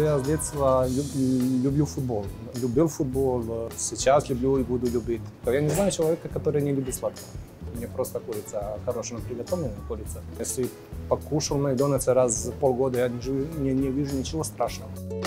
я с детства люблю футбол. Любил футбол, сейчас люблю и буду любить. Я не знаю человека, который не любит сладкое. Мне просто курица, хорошая приготовленная курица. Если покушал в Макдональдсе раз в полгода, я не вижу ничего страшного.